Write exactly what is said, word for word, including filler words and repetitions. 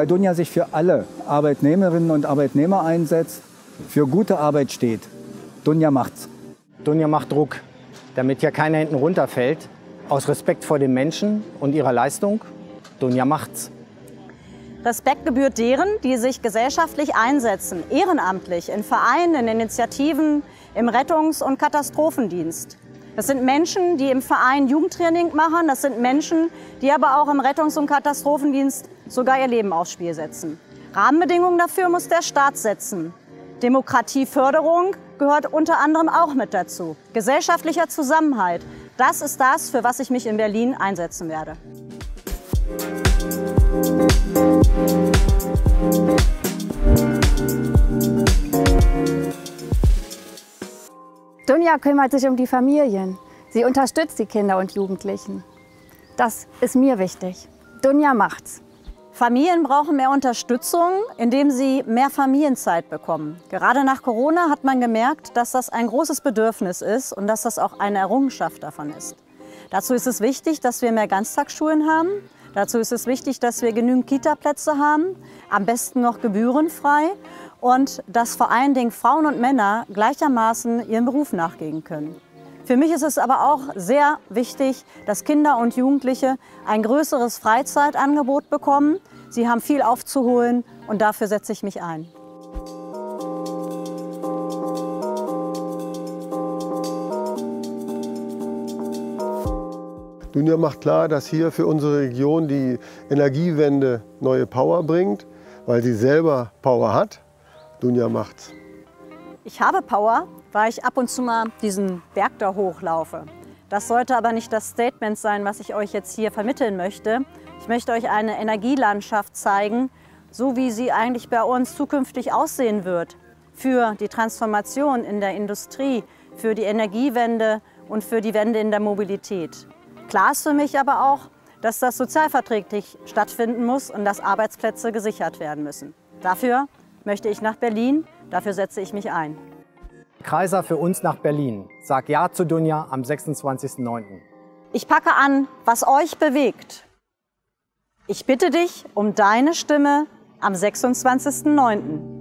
Dunja sich für alle Arbeitnehmerinnen und Arbeitnehmer einsetzt, für gute Arbeit steht. Dunja macht's. Dunja macht Druck, damit hier keiner hinten runterfällt. Aus Respekt vor den Menschen und ihrer Leistung. Dunja macht's. Respekt gebührt deren, die sich gesellschaftlich einsetzen, ehrenamtlich, in Vereinen, in Initiativen, im Rettungs- und Katastrophendienst. Das sind Menschen, die im Verein Jugendtraining machen. Das sind Menschen, die aber auch im Rettungs- und Katastrophendienst sogar ihr Leben aufs Spiel setzen. Rahmenbedingungen dafür muss der Staat setzen. Demokratieförderung gehört unter anderem auch mit dazu. Gesellschaftlicher Zusammenhalt, das ist das, für was ich mich in Berlin einsetzen werde. Dunja kümmert sich um die Familien. Sie unterstützt die Kinder und Jugendlichen. Das ist mir wichtig. Dunja macht's. Familien brauchen mehr Unterstützung, indem sie mehr Familienzeit bekommen. Gerade nach Corona hat man gemerkt, dass das ein großes Bedürfnis ist und dass das auch eine Errungenschaft davon ist. Dazu ist es wichtig, dass wir mehr Ganztagsschulen haben. Dazu ist es wichtig, dass wir genügend Kita-Plätze haben, am besten noch gebührenfrei und dass vor allen Dingen Frauen und Männer gleichermaßen ihrem Beruf nachgehen können. Für mich ist es aber auch sehr wichtig, dass Kinder und Jugendliche ein größeres Freizeitangebot bekommen. Sie haben viel aufzuholen und dafür setze ich mich ein. Dunja macht klar, dass hier für unsere Region die Energiewende neue Power bringt, weil sie selber Power hat. Dunja macht's. Ich habe Power, weil ich ab und zu mal diesen Berg da hochlaufe. Das sollte aber nicht das Statement sein, was ich euch jetzt hier vermitteln möchte. Ich möchte euch eine Energielandschaft zeigen, so wie sie eigentlich bei uns zukünftig aussehen wird. Für die Transformation in der Industrie, für die Energiewende und für die Wende in der Mobilität. Klar ist für mich aber auch, dass das sozialverträglich stattfinden muss und dass Arbeitsplätze gesichert werden müssen. Dafür möchte ich nach Berlin, dafür setze ich mich ein. Kreiser für uns nach Berlin. Sag Ja zu Dunja am sechsundzwanzigsten neunten Ich packe an, was euch bewegt. Ich bitte dich um deine Stimme am sechsundzwanzigsten neunten